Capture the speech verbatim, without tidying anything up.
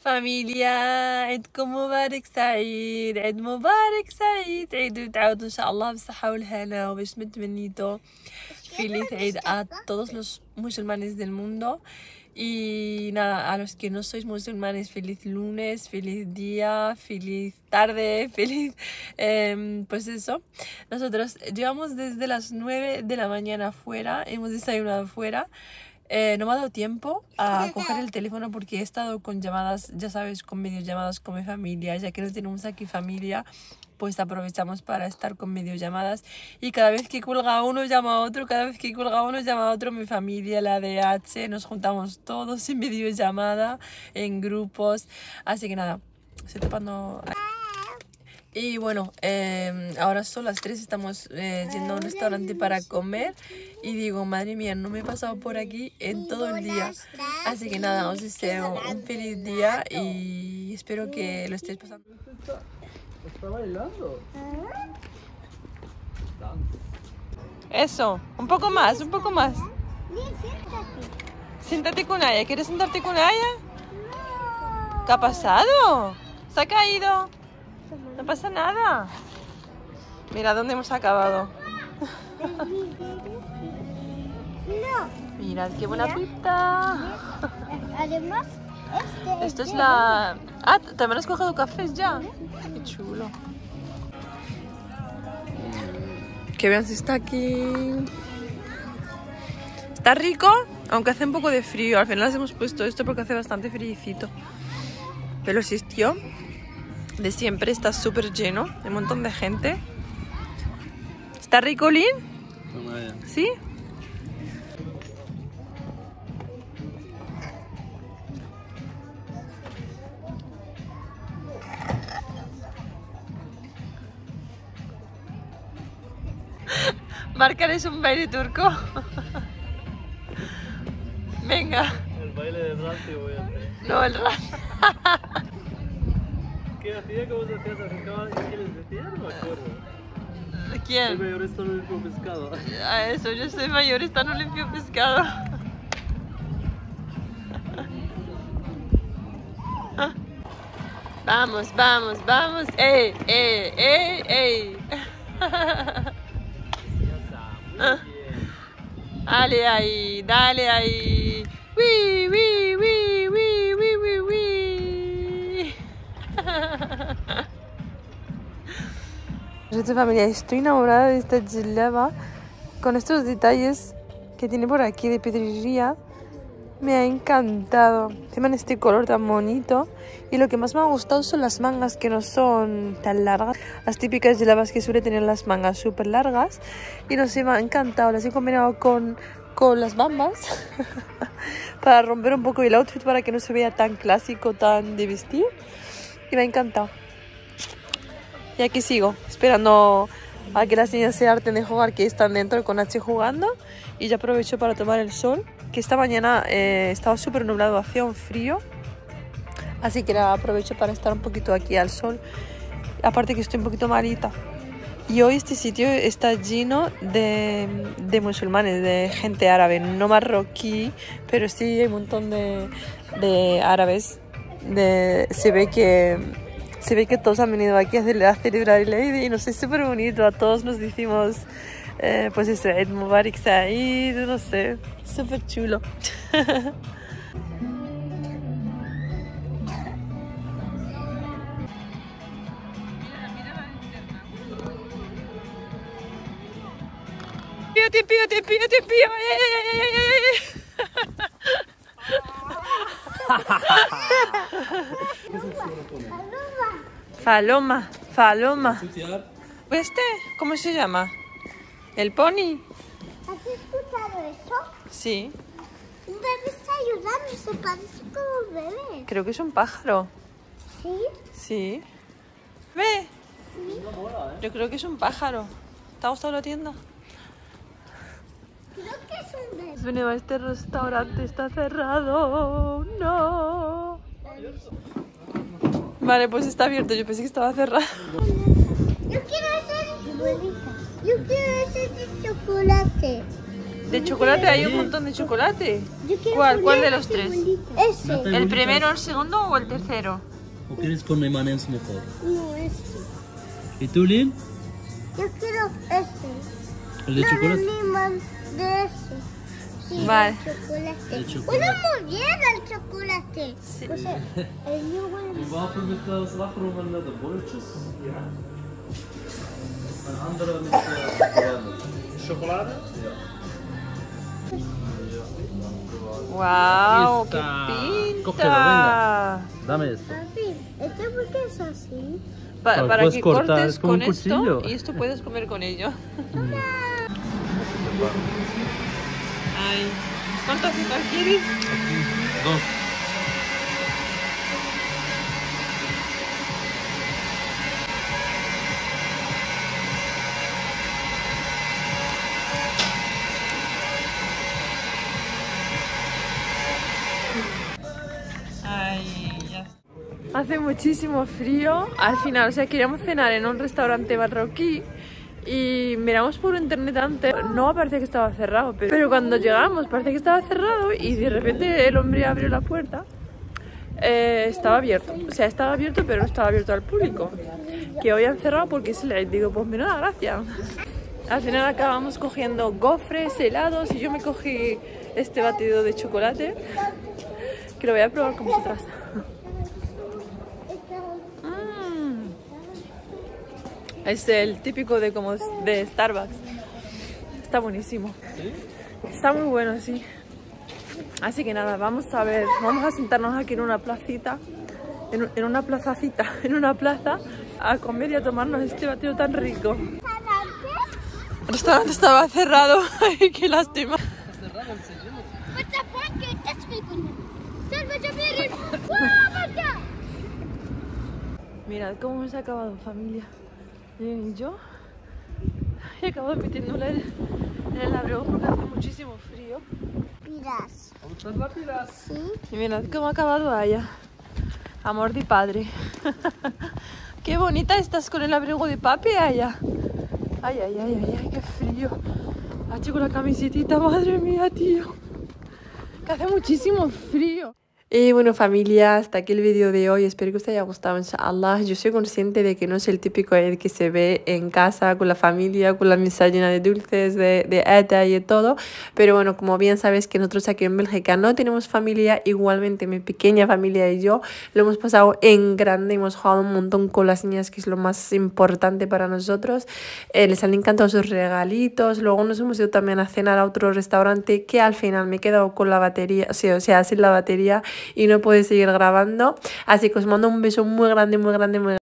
فاميليا عيدكم مبارك سعيد، عيد مبارك سعيد، عيد تعاودوا ان شاء الله بالصحة والهنا وباش متمنيتو. Feliz Eid a todos los musulmanes del mundo. Y nada, a los que no sois musulmanes, feliz lunes, feliz día, feliz tarde, feliz... Eh, pues eso, nosotros llevamos desde las nueve de la mañana afuera, hemos desayunado afuera. Eh, no me ha dado tiempo a coger el teléfono porque he estado con llamadas, ya sabes, con videollamadas con mi familia, ya que no tenemos aquí familia. Pues aprovechamos para estar con videollamadas y cada vez que cuelga uno llama a otro, cada vez que cuelga uno llama a otro, mi familia, la D H, nos juntamos todos en videollamada, en grupos, así que nada, estoy tapando. Y bueno, eh, ahora son las tres, estamos eh, yendo a un restaurante para comer y digo, madre mía, no me he pasado por aquí en todo el día, así que nada, os deseo un feliz día y espero que lo estéis pasando. ¿Está bailando? Eso, un poco más, un poco más. Siéntate con Aya. ¿Quieres sentarte con Aya? No. ¿Qué ha pasado? ¿Se ha caído? No pasa nada. Mira dónde hemos acabado. No. Mirad qué buena pista. Además, este Esto es la... Ah, ¿también has cogido cafés ya? Qué chulo. Que vean si está aquí. Está rico, aunque hace un poco de frío. Al final les hemos puesto esto porque hace bastante frío. Pero el sitio de siempre está súper lleno. Hay un montón de gente. ¿Está rico, Lin? ¿Sí? Marcar es un baile turco. Venga. El baile de Ranti voy a hacer. No, el Ranti. ¿Qué hacía? ¿Cómo se hacía? ¿Se acercaban? ¿Qué les decía? No me acuerdo. Soy ¿Quién? mayorista, no limpio pescado. A eso, yo soy mayorista, no limpio pescado. Vamos, vamos, vamos. ¡Ey, ey, ey, ey! Dale ahí, dale ahí. ¡Wii, wii, wii, wii, wii, wii, wii! Esta familia, estoy enamorada de esta djellaba con estos detalles que tiene por aquí de pedrería. Me ha encantado. Encima en este color tan bonito. Y lo que más me ha gustado son las mangas, que no son tan largas. Las típicas djellabas que suele tener las mangas súper largas. Y no sé, me ha encantado. Las he combinado con, con las bambas. Para romper un poco el outfit, para que no se vea tan clásico, tan de vestir. Y me ha encantado. Y aquí sigo, esperando a que las niñas se harten de jugar, que están dentro con H jugando. Y ya aprovecho para tomar el sol, que esta mañana eh, estaba súper nublado, hacía un frío. Así que nada, aprovecho para estar un poquito aquí al sol. Aparte que estoy un poquito malita. Y hoy este sitio está lleno de, de musulmanes, de gente árabe. No marroquí, pero sí hay un montón de, de árabes. De, se ve que... Se ve que todos han venido aquí a, a celebrar el Eid y nos es súper bonito. A todos nos decimos, eh, pues eso, Eid Mubarak Said, no sé, súper chulo. Pío, te pío, te pío, te pío. Faloma, Faloma. ¿Este? ¿Cómo se llama? ¿El pony? ¿Has escuchado eso? Sí. Un bebé está ayudando, se parece como un bebé. Creo que es un pájaro. ¿Sí? Sí. ¿Ve? Sí. Yo creo que es un pájaro. ¿Te ha gustado la tienda? Creo que es un bebé. Hemos venido a este restaurante, está cerrado. No. Vale, pues está abierto. Yo pensé que estaba cerrado. Yo quiero hacer... Yo quiero hacer de chocolate. De chocolate hay un montón de chocolate. Yo quiero ¿Cuál? ¿Cuál poner de los tres? Ese. ¿El primero, el segundo o el tercero? ¿O quieres con M and M's mejor? No, ese. ¿Y tú, Lynn? Yo quiero ese. ¿El de no, chocolate? No, limón de ese. Sí, Vale. el chocolate. El chocolate. Bueno, muy bien el chocolate. Sí. O sea, el mío huele. Die Wafel mit äh, Slagroom en de bolletjes. Ja. Een andere met uh, chocolade. Ja. ¡Wow! Aquí ¡Qué está. pinta! Cógelo, venga. Dame esto. Papi, ¿este por qué es así? Pa- Lo para puedes que cortar, cortes es como con un cuchillo. esto y esto puedes comer con ello. Ay, ¿cuánto azúcar quieres? Dos. Ay, ya está. Hace muchísimo frío. Al final, o sea, queríamos cenar en un restaurante marroquí y miramos por internet antes. No parecía que estaba cerrado, pero, pero cuando llegamos parecía que estaba cerrado y de repente el hombre abrió la puerta. Eh, estaba abierto, o sea, estaba abierto, pero no estaba abierto al público. Que hoy han cerrado porque se les digo, pues menuda gracia. Al final acabamos cogiendo gofres, helados y yo me cogí este batido de chocolate que lo voy a probar con vosotras. Mm. Es el típico de como de Starbucks. Está buenísimo. Está muy bueno, sí. Así que nada, vamos a ver, vamos a sentarnos aquí en una placita, en, en una plazacita, en una plaza, a comer y a tomarnos este batido tan rico. El restaurante estaba cerrado, ay, qué lástima. Mirad cómo hemos acabado, familia. Miren, y yo he acabado metiéndole en, en el abrigo porque hace muchísimo frío. Pilas. ¿Sí? Y mirad cómo ha acabado Aya. Amor de padre. Qué bonita estás con el abrigo de papi, Aya. Ay, ay, ay, ay, ay, qué frío. Ah, chico, la camiseta, madre mía, tío. Que hace muchísimo frío. Y bueno, familia, hasta aquí el vídeo de hoy. Espero que os haya gustado, inshallah. Yo soy consciente de que no es el típico Eid que se ve en casa, con la familia, con la mesa llena de dulces, de, de eta y de todo. Pero bueno, como bien sabéis que nosotros aquí en Bélgica no tenemos familia, igualmente mi pequeña familia y yo lo hemos pasado en grande. Hemos jugado un montón con las niñas, que es lo más importante para nosotros. Eh, les han encantado sus regalitos. Luego nos hemos ido también a cenar a otro restaurante que al final me he quedado con la batería, o sea, o sea sin la batería, y no puedo seguir grabando, así que os mando un beso muy grande, muy grande, muy grande.